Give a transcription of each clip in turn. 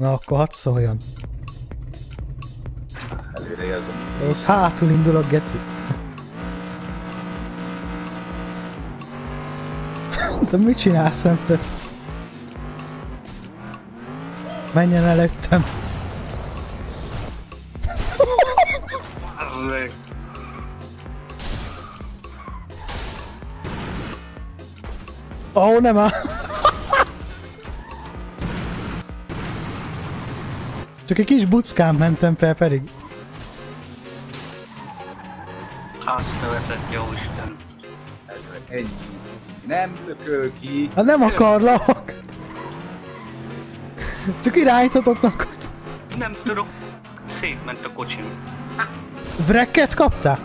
Na, akkor hadd szóljon. Előre jelzem. Az hátul indulok, geci. Te mit csinálsz, nem te? Menjen előttem. Az meg. Ó, nem áll. Csak egy kis buckán mentem fel pedig. Azt nevezett, jó Isten. Ennyi. Nem lököl ki. Hát nem akarlak. Csak irányítottnak. Nem tudok. Szétment a kocsim. Wrecket kaptál?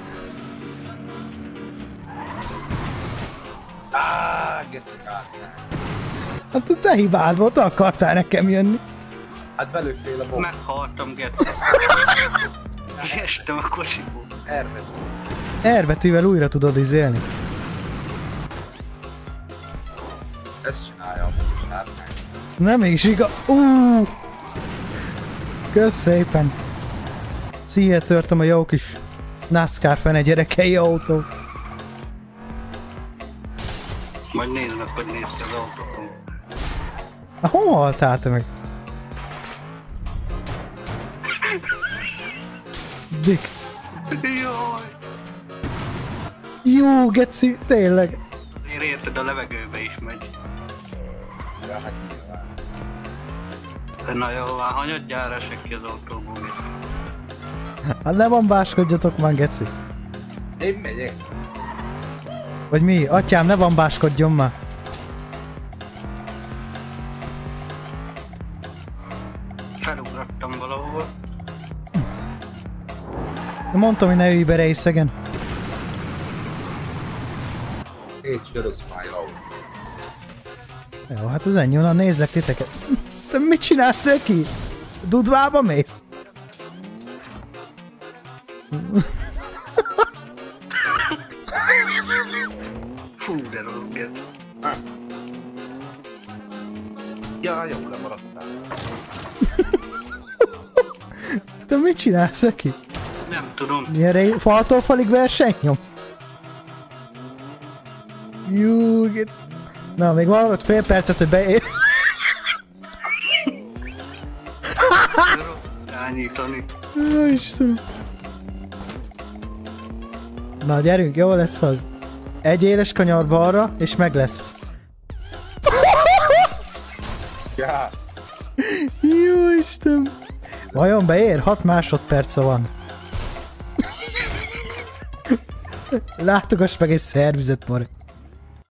Gecek át. Hát a te hibád volt, akartál nekem jönni. Hát belőttél a bomb. Meghaltam, Geci. Kiestem a kocsiból. Erre. R betűvel újra tudod izélni. Ezt csinálja a sárkány. Nem is igaz. Kösz szépen. Szíjjel törtem a jó kis NASCAR fene gyerekei autót. Majd nézd meg, hogy nézd az autót. Hol haltál te meg? Dick. Jaj! Jó, geci, tényleg. Én érted, a levegőbe is megy. Ja, hát nyilván. De na jó, már hanyadjára esek ki az autóból. Hát ne bambáskodjatok már, geci. Én megyek. Vagy mi? Atyám, ne bambáskodjon már. Felugrattam valahol. Mondtam, hogy ne ülj be részegen. Egy sörös májra. Jó, hát az ennyi, onnan nézlek titeket. Te mit csinálsz, Öki? Dudvába mész? Fú, de rossz, Geci. Ja, jó lemaradtál. Te mit csinálsz, Öki? Nem tudom. Milyen faltól falig versenyt nyomsz? Jú, gec. Na, még van ott fél percet, hogy beér. Irányítani. Ó, Istenem. Na, gyerünk, jó lesz az. Egy éles kanyar balra, és meg lesz. Ja. Jó Isten. Vajon beér? 6 másodperce van. Látogass meg egy szervizet, Mari.